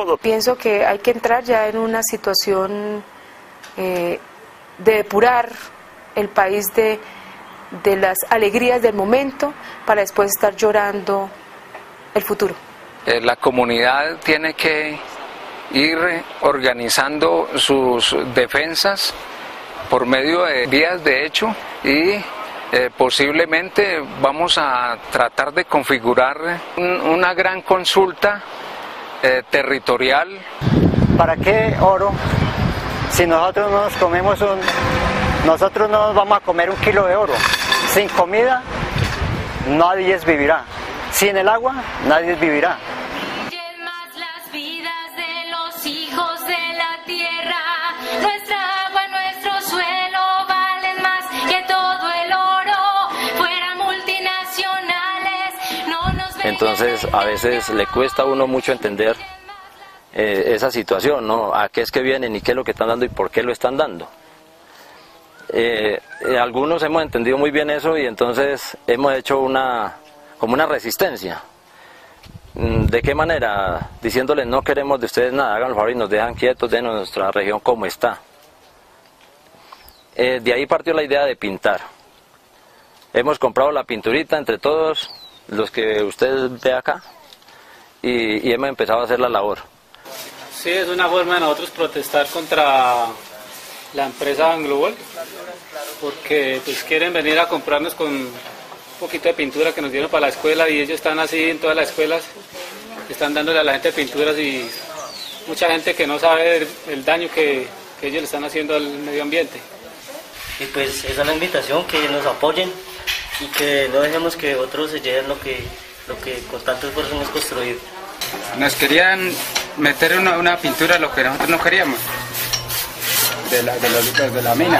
todo. Pienso que hay que entrar ya en una situación de depurar el país de las alegrías del momento para después estar llorando el futuro. La comunidad tiene que ir organizando sus defensas por medio de vías de hecho y posiblemente vamos a tratar de configurar una gran consulta territorial. ¿Para qué oro si nosotros no nos comemos nosotros no nos vamos a comer 1 kilo de oro? Sin comida nadie vivirá, sin el agua nadie vivirá. Las vidas de los hijos de la tierra, nuestra agua, nuestro suelo valen más que todo el oro, fuera multinacionales, no nos. Entonces a veces le cuesta a uno mucho entender esa situación, ¿no? A qué es que vienen y qué es lo que están dando y por qué lo están dando. Algunos hemos entendido muy bien eso y entonces hemos hecho como una resistencia. ¿De qué manera? Diciéndoles no queremos de ustedes nada, hagan el favor y nos dejan quietos, denos nuestra región como está. De ahí partió la idea de pintar. Hemos comprado la pinturita entre todos los que ustedes ven acá y hemos empezado a hacer la labor. Sí, es una forma de nosotros protestar contra la empresa AngloGold, porque pues quieren venir a comprarnos con un poquito de pintura que nos dieron para la escuela y ellos están así en todas las escuelas, están dándole a la gente pinturas y mucha gente que no sabe el daño que ellos le están haciendo al medio ambiente. Y pues esa es la invitación, que nos apoyen y que no dejemos que otros se lleven lo que con tanto esfuerzo hemos construido. Nos querían meter una pintura lo que nosotros no queríamos, de la mina.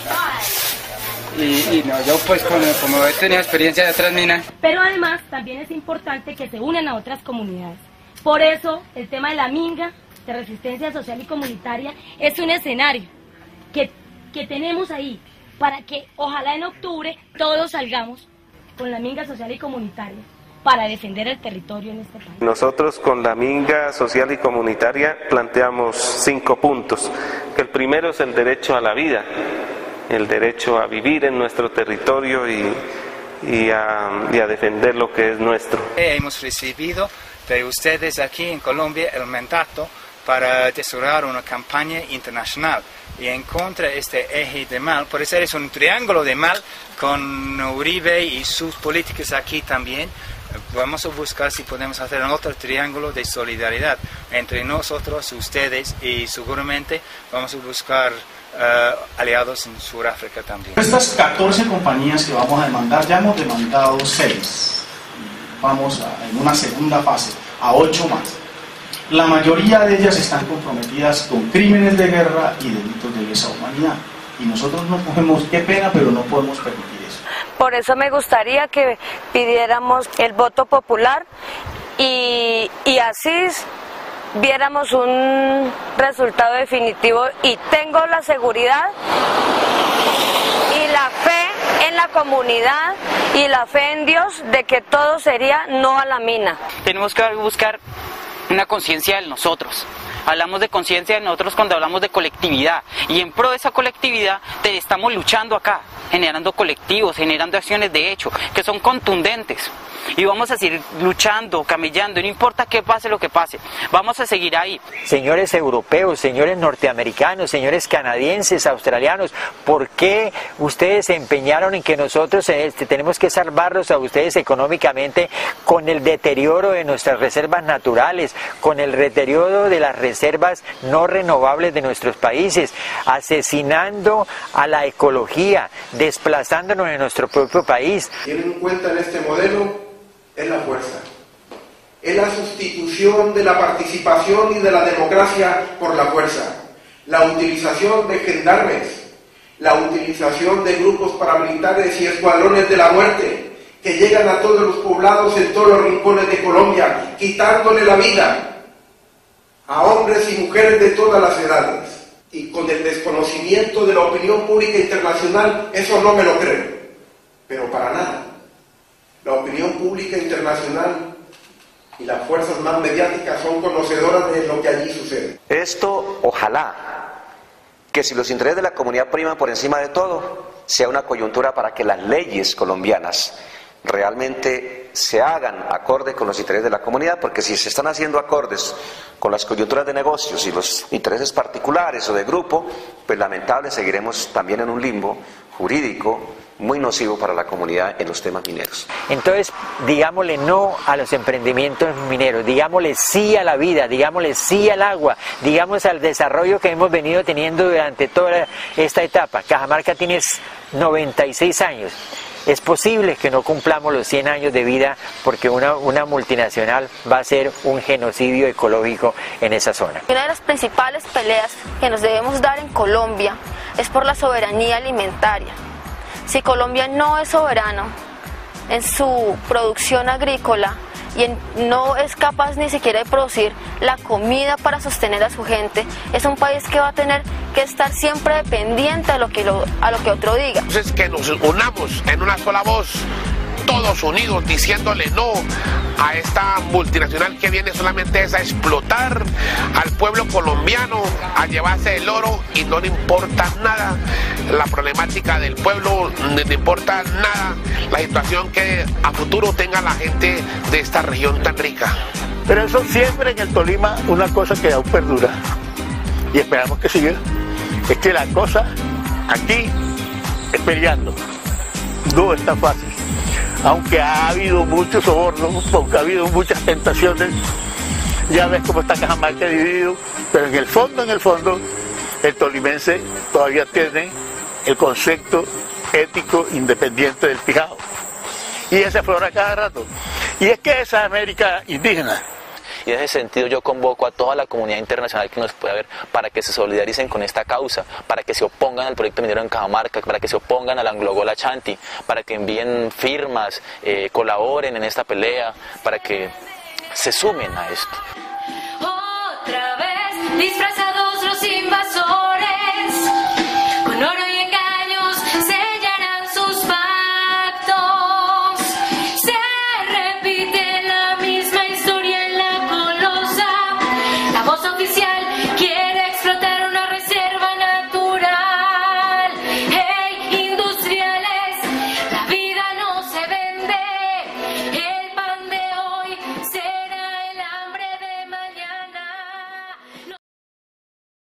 Y no, yo pues como he tenido experiencia de otras minas. Pero además también es importante que se unan a otras comunidades. Por eso el tema de la minga, de resistencia social y comunitaria, es un escenario que tenemos ahí para que ojalá en octubre todos salgamos con la minga social y comunitaria para defender el territorio en este país. Nosotros con la minga social y comunitaria planteamos 5 puntos. El primero es el derecho a la vida, el derecho a vivir en nuestro territorio y a defender lo que es nuestro. Hemos recibido de ustedes aquí en Colombia el mandato para desarrollar una campaña internacional y en contra de este eje de mal. Por eso es un triángulo de mal con Uribe y sus políticas aquí también. Vamos a buscar si podemos hacer otro triángulo de solidaridad entre nosotros, ustedes y seguramente vamos a buscar aliados en Sudáfrica también. Estas 14 compañías que vamos a demandar, ya hemos demandado 6. Vamos en una segunda fase a 8 más. La mayoría de ellas están comprometidas con crímenes de guerra y delitos de lesa humanidad. Y nosotros no podemos, qué pena, pero no podemos permitir eso. Por eso me gustaría que pidiéramos el voto popular y así viéramos un resultado definitivo, y tengo la seguridad y la fe en la comunidad y la fe en Dios de que todo sería no a la mina. Tenemos que buscar una conciencia de nosotros. Hablamos de conciencia de nosotros cuando hablamos de colectividad, y en pro de esa colectividad estamos luchando acá, generando colectivos, generando acciones de hecho que son contundentes, y vamos a seguir luchando, camellando, no importa qué pase lo que pase, vamos a seguir ahí. Señores europeos, señores norteamericanos, señores canadienses, australianos, ¿por qué ustedes se empeñaron en que nosotros tenemos que salvarlos a ustedes económicamente con el deterioro de nuestras reservas naturales, con el deterioro de las reservas no renovables de nuestros países, asesinando a la ecología, desplazándonos en nuestro propio país? Tienen en cuenta en este modelo es la fuerza, es la sustitución de la participación y de la democracia por la fuerza, la utilización de gendarmes, la utilización de grupos paramilitares y escuadrones de la muerte que llegan a todos los poblados en todos los rincones de Colombia, quitándole la vida a hombres y mujeres de todas las edades. Y con el desconocimiento de la opinión pública internacional, eso no me lo creo, pero para nada. La opinión pública internacional y las fuerzas más mediáticas son conocedoras de lo que allí sucede. Esto, ojalá, que si los intereses de la comunidad priman por encima de todo, sea una coyuntura para que las leyes colombianas realmente se hagan acorde con los intereses de la comunidad, porque si se están haciendo acordes con las coyunturas de negocios y los intereses particulares o de grupo, pues lamentable seguiremos también en un limbo jurídico muy nocivo para la comunidad en los temas mineros. Entonces, digámosle no a los emprendimientos mineros, digámosle sí a la vida, digámosle sí al agua, digamos al desarrollo que hemos venido teniendo durante toda esta etapa. Cajamarca tiene 96 años. Es posible que no cumplamos los 100 años de vida porque una multinacional va a hacer un genocidio ecológico en esa zona. Una de las principales peleas que nos debemos dar en Colombia es por la soberanía alimentaria. Si Colombia no es soberano en su producción agrícola y no es capaz ni siquiera de producir la comida para sostener a su gente, es un país que va a tener que estar siempre dependiente a lo que otro diga. Entonces que nos unamos en una sola voz, todos unidos, diciéndole no a esta multinacional que viene solamente a explotar al pueblo colombiano, a llevarse el oro y no le importa nada la problemática del pueblo, no le importa nada la situación que a futuro tenga la gente de esta región tan rica. Pero eso siempre en el Tolima una cosa que aún perdura y esperamos que siga, es que la cosa aquí es peleando, no está fácil. Aunque ha habido muchos sobornos, aunque ha habido muchas tentaciones, ya ves cómo está Cajamarca dividido, pero en el fondo, el tolimense todavía tiene el concepto ético independiente del pijao. Y ese aflora cada rato. Y es que esa América indígena. Y en ese sentido yo convoco a toda la comunidad internacional que nos pueda ver para que se solidaricen con esta causa, para que se opongan al proyecto minero en Cajamarca, para que se opongan al AngloGold Ashanti, para que envíen firmas, colaboren en esta pelea, para que se sumen a esto. Otra vez,